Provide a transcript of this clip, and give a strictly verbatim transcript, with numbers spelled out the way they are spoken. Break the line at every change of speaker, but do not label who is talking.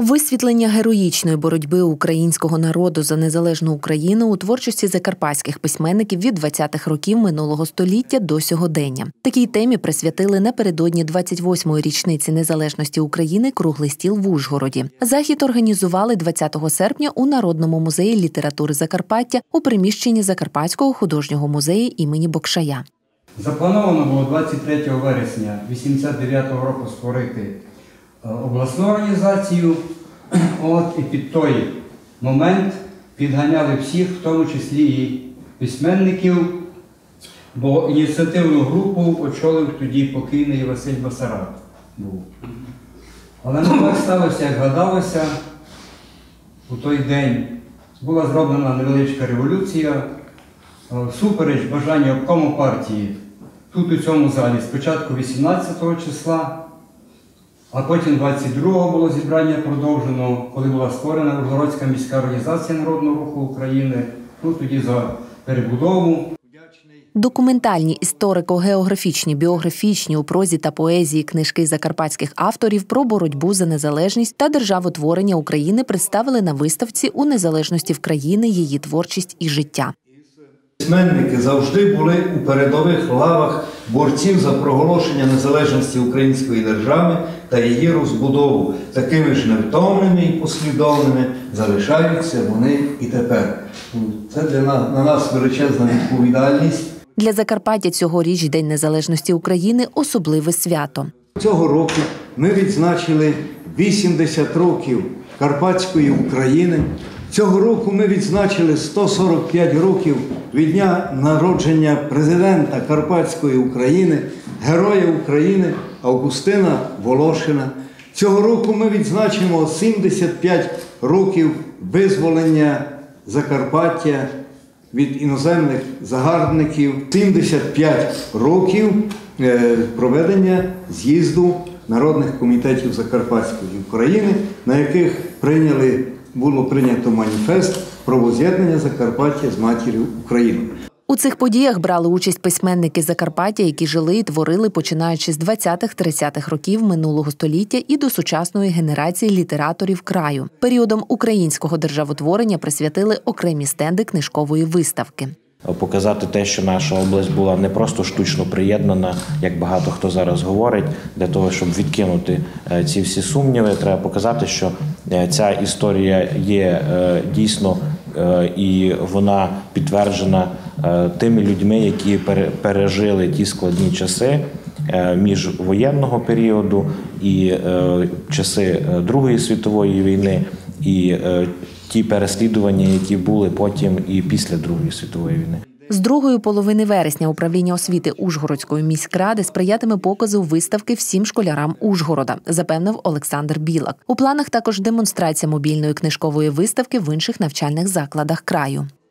Висвітлення героїчної боротьби українського народу за незалежну Україну у творчості закарпатських письменників від двадцятих років минулого століття до сьогодення. Такій темі присвятили напередодні двадцять восьмої річниці незалежності України круглий стіл в Ужгороді. Захід організували двадцятого серпня у Народному музеї літератури Закарпаття у приміщенні Закарпатського художнього музею імені Бокшая.
Заплановано було двадцять третього вересня вісімдесят дев'ятого року створити обласну організацію, от, і під той момент підганяли всіх, в тому числі і письменників, бо ініціативну групу очолив тоді покійний Василь Басараб був. Але не так сталося, як гадалося, у той день була зроблена невеличка революція, всупереч бажання обкому партії тут у цьому залі спочатку вісімнадцятого числа, а потім двадцять другого було зібрання продовжено, коли була створена Ужгородська міська організація Народного руху України, ну тоді за перебудову.
Документальні, історико-географічні, біографічні у прозі та поезії книжки закарпатських авторів про боротьбу за незалежність та державотворення України представили на виставці «У незалежності в країни. Її творчість і життя».
Письменники завжди були у передових лавах борців за проголошення незалежності української держави та її розбудову. Такими ж невтомними і послідовними залишаються вони і тепер. Це для нас, на нас величезна відповідальність.
Для Закарпаття цьогоріч День незалежності України – особливе свято.
Цього року ми відзначили вісімдесят років Карпатської України. Цього року ми відзначили сто сорок п'ять років від дня народження президента Карпатської України, Героя України Августина Волошина. Цього року ми відзначимо сімдесят п'ять років визволення Закарпаття від іноземних загарбників, сімдесят п'ять років проведення з'їзду народних комітетів Закарпатської України, на яких прийняли було прийнято маніфест про воз'єднання Закарпаття з матір'ю Україною.
У цих подіях брали участь письменники Закарпаття, які жили і творили починаючи з двадцятих-тридцятих років минулого століття і до сучасної генерації літераторів краю. Періодом українського державотворення присвятили окремі стенди книжкової виставки.
Показати те, що наша область була не просто штучно приєднана, як багато хто зараз говорить, для того, щоб відкинути ці всі сумніви, треба показати, що ця історія є дійсно і вона підтверджена тими людьми, які пережили ті складні часи міжвоєнного періоду і часи Другої світової війни, і ті переслідування, які були потім і після Другої світової війни.
З другої половини вересня управління освіти Ужгородської міськради сприятиме показу виставки всім школярам Ужгорода, запевнив Олександр Білак. У планах також демонстрація мобільної книжкової виставки в інших навчальних закладах краю.